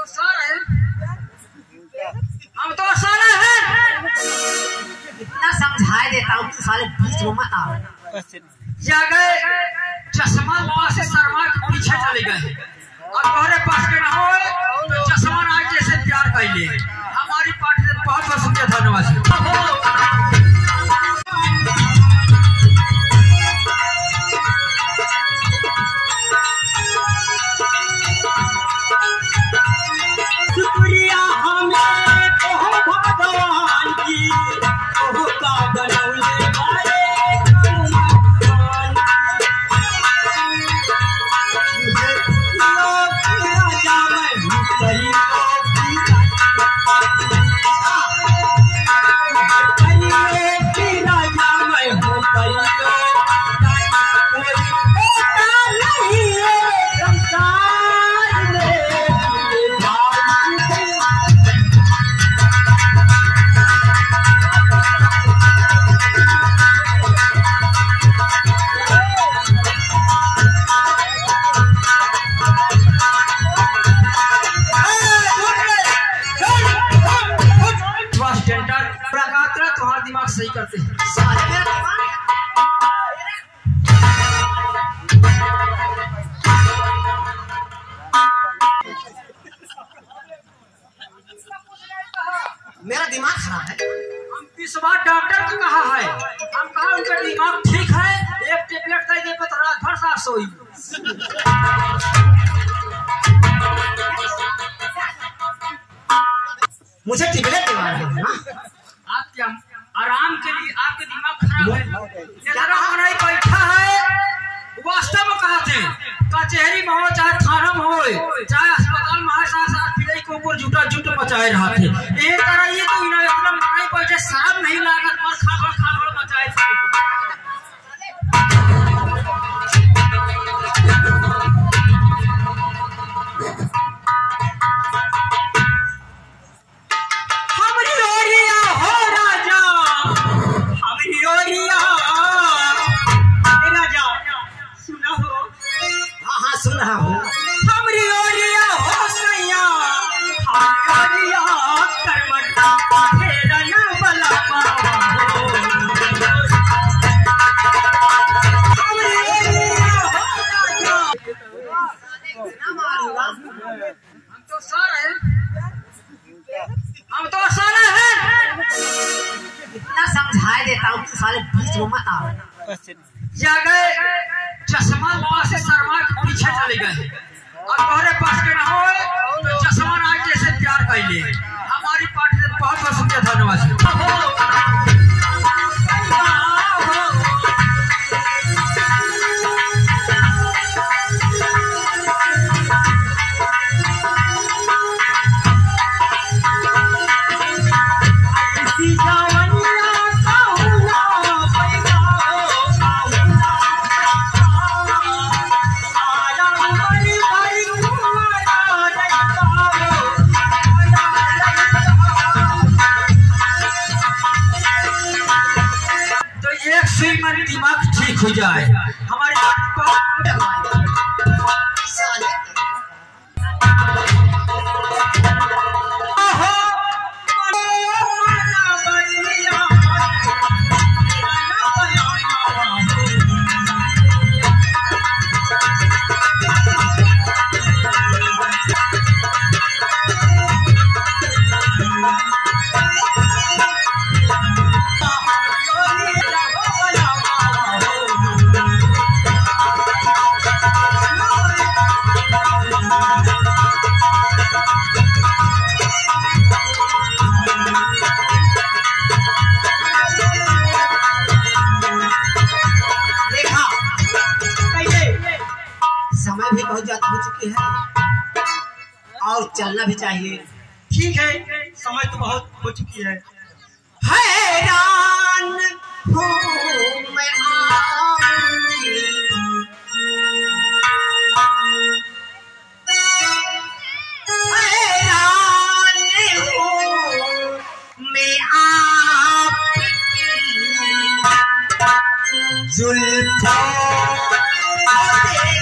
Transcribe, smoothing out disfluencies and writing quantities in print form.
तो सारे हम तो सारे हैं। इतना समझाए देता हूँ कि साले बीच में मत आओ। जा गए चश्मा लगा से शर्मा के पीछे चले गए। अब तुम्हारे पास के ना हो तो चश्मा ना जैसे प्यार कर लिए। हमारी पार्टी से बहुत बहुत शुक्रिया, धन्यवाद। तुम्हारा दिमाग सही करते हैं। मेरा दिमाग खराब है। हम 20 बार डॉक्टर को कहा है, हम कहा उनका दिमाग ठीक है, एक टेबलेट दे दे तो रात भर साफ सोई। मुझे टेबलेट दिलवाना है ना? आप क्या आराम के लिए आपके दिमाग खराब है। जरा हमारा बैठा है वास्तव में कहा थे कचहरी में हो चाहे थाना में हो चाहे अस्पताल में हो, साथ पीड़े के ऊपर झूठा झूठ मचाए रहा थे। एक तरह ये तो इन्हें इतना नहीं बैठे शराब नहीं लागत पर खागड़ मचाए थे। सुन रहा हूँ हमरी ओरिया हो सैया, हमरी ओरिया करवट तेरा ना बला पाओ। हमरी ओरिया हो सैया, हम तो सारे हैं। इतना समझाए देता हूँ कि साले बीच में मत आओ। जा गए चश्मा लगा से शर्मा के पीछे चले गए। अब तुम्हारे पास के ना हो तो चश्मा ना जैसे प्यार कर लिए। हमारी पार्टी से बहुत बहुत शुक्रिया, धन्यवाद। दिमाग ठीक हो जाए हमारे समय भी बहुत ज्यादा हो चुकी है और चलना भी चाहिए। ठीक है, समय तो बहुत हो चुकी है। हैरान हूँ मैं जुल्फों